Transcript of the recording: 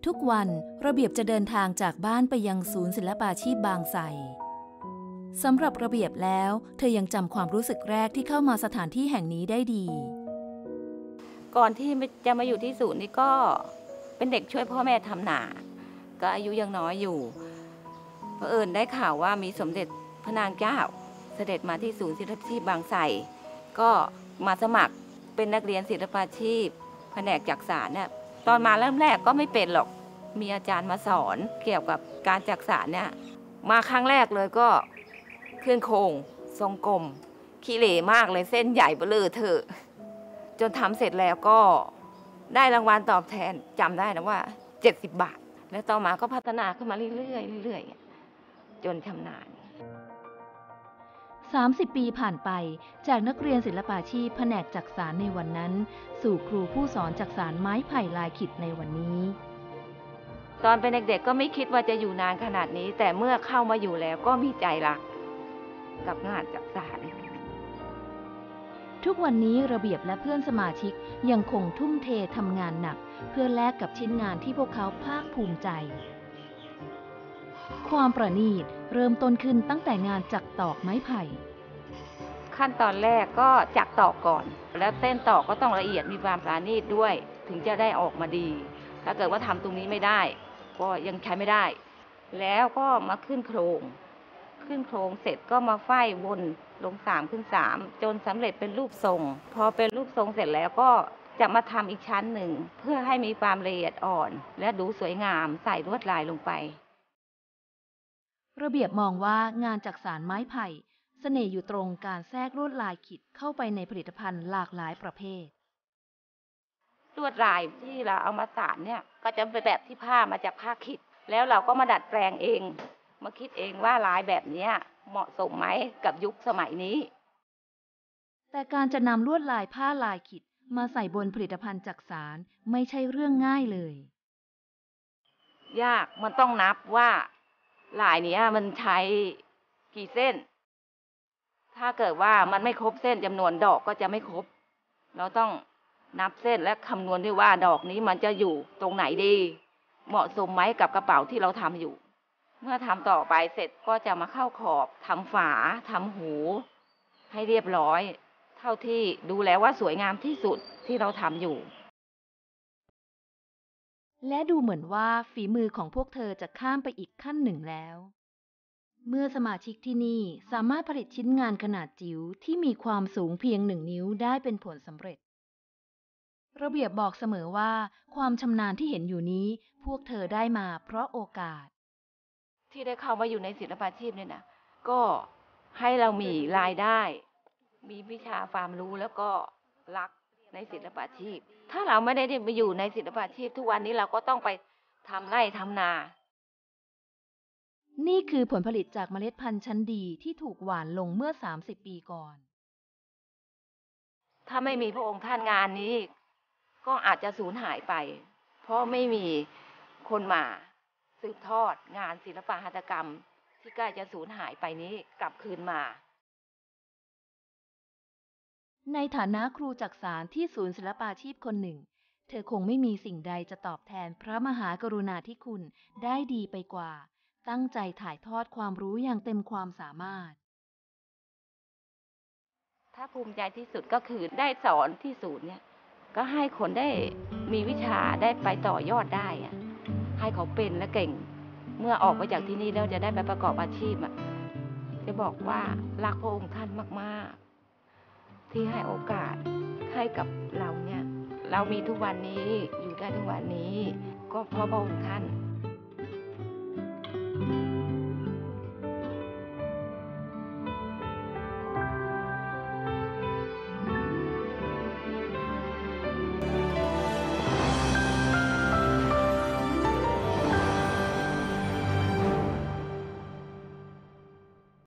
ทุกวันระเบียบจะเดินทางจากบ้านไปยังศูนย์ศิลปาชีพบางไทรสำหรับระเบียบแล้วเธอยังจำความรู้สึกแรกที่เข้ามาสถานที่แห่งนี้ได้ดีก่อนที่จะมาอยู่ที่ศูนย์นี้ก็เป็นเด็กช่วยพ่อแม่ทำนาก็อายุยังน้อยอยู่เผอิญได้ข่าวว่ามีสมเด็จพระนางเจ้าเสด็จมาที่ศูนย์ศิลปาชีพบางไทรก็มาสมัครเป็นนักเรียนศิลปาชีพแผนกจักสานเนี่ยตอนมาเริ่มแรกก็ไม่เป็นหรอกมีอาจารย์มาสอนเกี่ยวกับการจักสานเนี่ยมาครั้งแรกเลยก็ขึ้นโครงทรงกลมขี้เหร่มากเลยเส้นใหญ่เบ้อเร่อเธอจนทำเสร็จแล้วก็ได้รางวัลตอบแทนจำได้นะว่า70 บาทแล้วต่อมาก็พัฒนาขึ้นมาเรื่อยๆจนชำนาญ 30 ปีผ่านไปจากนักเรียนศิลปาชีพแผนกจักสานในวันนั้นสู่ครูผู้สอนจักสานไม้ไผ่ลายขิดในวันนี้ตอนเป็นเด็กๆก็ไม่คิดว่าจะอยู่นานขนาดนี้แต่เมื่อเข้ามาอยู่แล้วก็มีใจรักกับงานจักสานทุกวันนี้ระเบียบและเพื่อนสมาชิกยังคงทุ่มเททำงานหนักเพื่อแลกกับชิ้นงานที่พวกเขาภาคภูมิใจความประณีตเริ่มต้นขึ้นตั้งแต่งานจักตอกไม้ไผ่ขั้นตอนแรกก็จักตอกก่อนแล้วเส้นตอกก็ต้องละเอียดมีความประณีตด้วยถึงจะได้ออกมาดีถ้าเกิดว่าทำตรงนี้ไม่ได้ก็ยังใช้ไม่ได้แล้วก็มาขึ้นโครงเสร็จก็มาไฟ้วนลง3 ขึ้น 3จนสำเร็จเป็นรูปทรงพอเป็นรูปทรงเสร็จแล้วก็จะมาทำอีกชั้นหนึ่งเพื่อให้มีความละเอียดอ่อนและดูสวยงามใส่ลวดลายลงไประเบียบมองว่างานจักสานไม้ไผ่เสน่ห์อยู่ตรงการแทรกลวดลายขิดเข้าไปในผลิตภัณฑ์หลากหลายประเภทลวดลายที่เราเอามาสานเนี่ยก็จะเป็นแบบที่ผ้ามาจากผ้าขิดแล้วเราก็มาดัดแปลงเองมาคิดเองว่าลายแบบนี้เหมาะสมไหมกับยุคสมัยนี้แต่การจะนำลวดลายผ้าลายขิดมาใส่บนผลิตภัณฑ์จักสานไม่ใช่เรื่องง่ายเลยยากมันต้องนับว่าลายนี้มันใช้กี่เส้นถ้าเกิดว่ามันไม่ครบเส้นจำนวนดอกก็จะไม่ครบเราต้องนับเส้นและคำนวณด้วยว่าดอกนี้มันจะอยู่ตรงไหนดีเหมาะสมไหมกับกระเป๋าที่เราทำอยู่เมื่อทำต่อไปเสร็จก็จะมาเข้าขอบทำฝาทำหูให้เรียบร้อยเท่าที่ดูแล้วว่าสวยงามที่สุดที่เราทำอยู่และดูเหมือนว่าฝีมือของพวกเธอจะข้ามไปอีกขั้นหนึ่งแล้วเมื่อสมาชิกที่นี่สามารถผลิตชิ้นงานขนาดจิ๋วที่มีความสูงเพียง1 นิ้วได้เป็นผลสำเร็จระเบียบบอกเสมอว่าความชำนาญที่เห็นอยู่นี้พวกเธอได้มาเพราะโอกาสที่ได้เข้ามาอยู่ในศิลปาชีพเนี่ยนะก็ให้เรามีรายได้มีวิชาความรู้แล้วก็รักในศิลปาชีพถ้าเราไม่ได้มาอยู่ในศิลปาชีพทุกวันนี้เราก็ต้องไปทำไร่ทำนานี่คือผลผลิตจากเมล็ดพันธุ์ชั้นดีที่ถูกหว่านลงเมื่อ30 ปีก่อนถ้าไม่มีพระองค์ท่านงานนี้ก็อาจจะสูญหายไปเพราะไม่มีคนมาสืบทอดงานศิลปหัตถกรรมที่ใกล้จะสูญหายไปนี้กลับคืนมาในฐานะครูจักสานที่ศูนย์ศิลปาชีพคนหนึ่งเธอคงไม่มีสิ่งใดจะตอบแทนพระมหากรุณาธิคุณได้ดีไปกว่าตั้งใจถ่ายทอดความรู้อย่างเต็มความสามารถถ้าภูมิใจที่สุดก็คือได้สอนที่ศูนย์เนี่ยก็ให้คนได้มีวิชาได้ไปต่อยอดได้อะให้เขาเป็นและเก่งเมื่อออกไปจากที่นี่แล้วจะได้ไปประกอบอาชีพอ่ะจะบอกว่ารักพระองค์ท่านมากๆที่ให้โอกาสให้กับเราเนี่ยเรามีทุกวันนี้อยู่ได้ทุกวันนี้ก็เพราะพระองค์ท่าน